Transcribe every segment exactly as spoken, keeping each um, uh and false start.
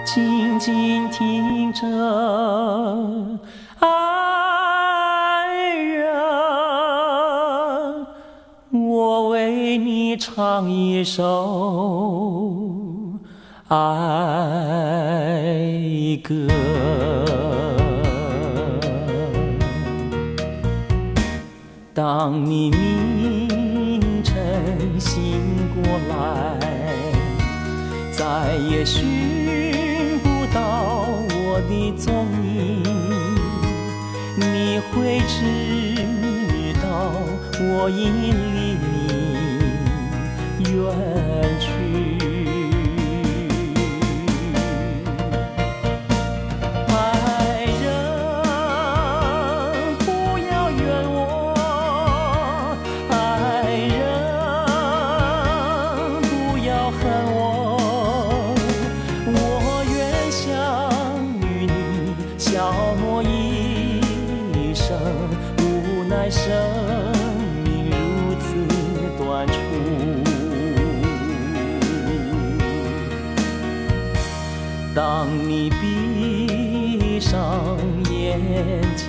静静听着，爱人，我为你唱一首爱歌。当你明晨醒过来，再也寻不到我的踪影，你会知道我已离你远去。爱人，不要怨我，爱人，不要恨我，我愿相与你消磨一生，无奈生命如此短促。当你闭上眼睛，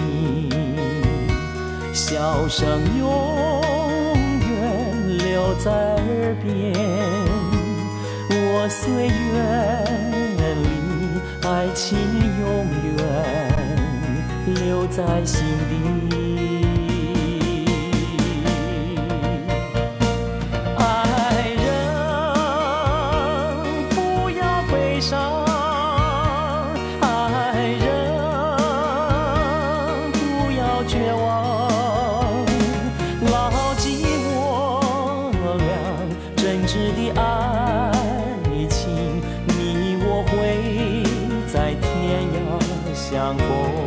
笑声永远留在耳边，我虽远离，爱情永远留在心底。爱人，不要悲伤，爱人，不要绝望，牢记我俩真挚的爱情，你我会在天涯相逢。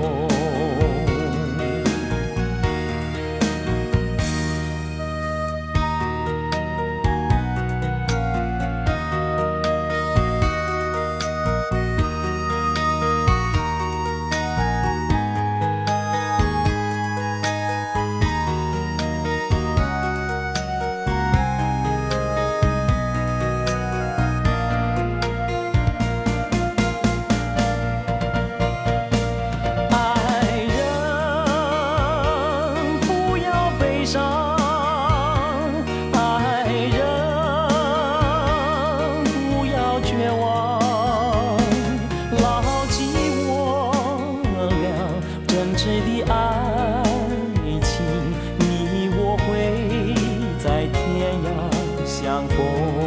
真挚的爱情，你我会在天涯相逢，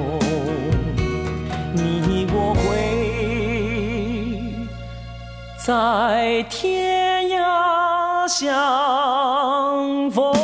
你我会在天涯相逢。